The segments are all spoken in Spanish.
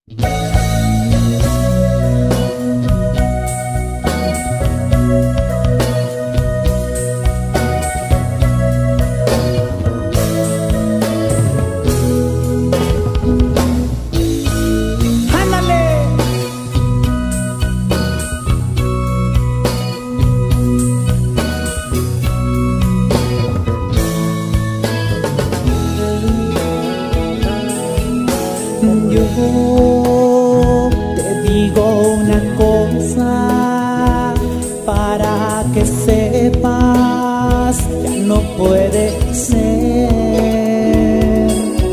Yo te digo una cosa para que sepas, ya no puede ser.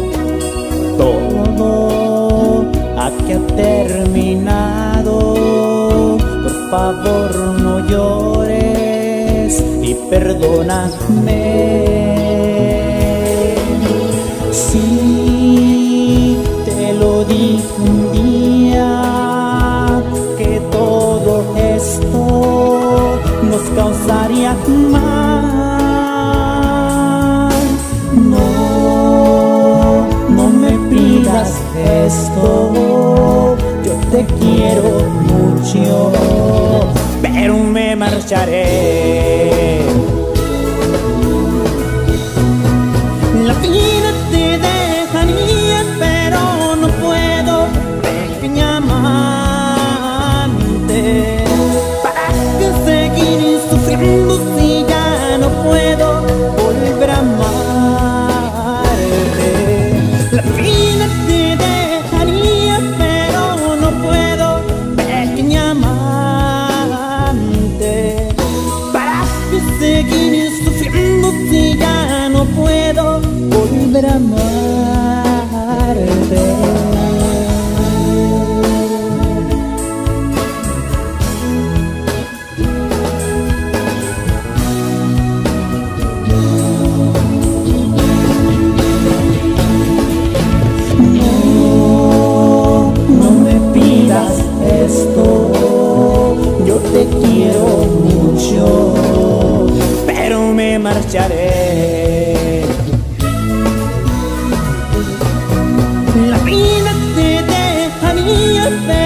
Todo aquí ha terminado, por favor no llores y perdóname. Sí, te lo dije un día, que todo esto nos causaría mal. No, no me pidas esto, yo te quiero mucho, pero me marcharé. La vida te dejaría, pero no puedo, pequeña amante. ¿Para qué seguir sufriendo si ya no puedo volver a amarte? La vida te dejaría, pero no puedo, pequeña amante. ¿Para qué seguir sufriendo si ya no puedo volver a amarte? No, no me pidas esto, yo te quiero mucho, pero me marcharé. La vida te dejaría,